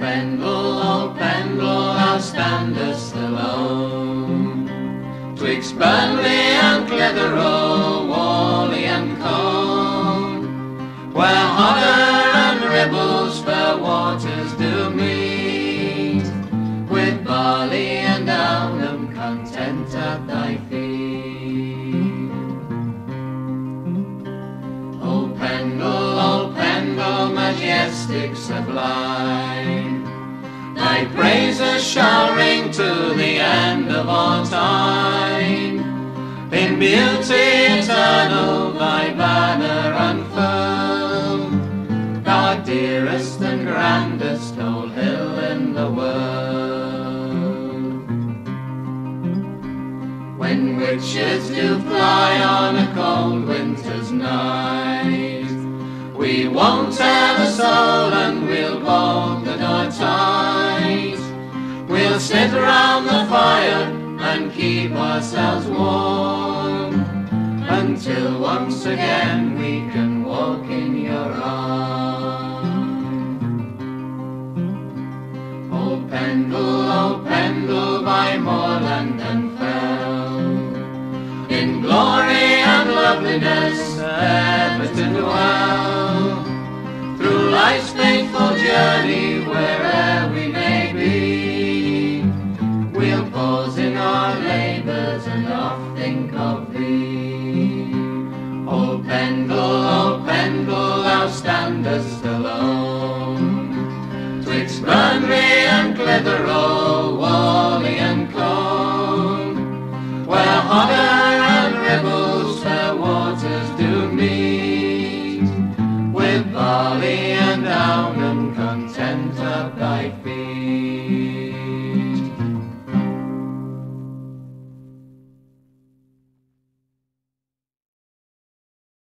Pendle, thou standest alone, twixt Burnley and Clitheroe, Whalley and Colne, where Hodder and Ribble's fair waters do meet, with barley and Downham content at thy feet. O Pendle, majestic, sublime, thy praises shall ring to the end of all time. In beauty eternal thy banner unfurled, thou art dearest and grandest old hill in the world. When witches do fly on a cold winter's night, we won't tell a soul and we'll bolt the door tight. We'll sit round the fire and keep ourselves warm, until once again we can walk in your arms. O Pendle, by moorland and fell, in glory and loveliness ever to dwell, through life's faithful journey where'er we may be, we'll pause in our labours and oft think of thee. O Pendle, thou standest alone, twixt Burnley and Clitheroe, Whalley and Colne, where Hodder and Ribble's fair waters do meet, with barley and Downham content at thy feet.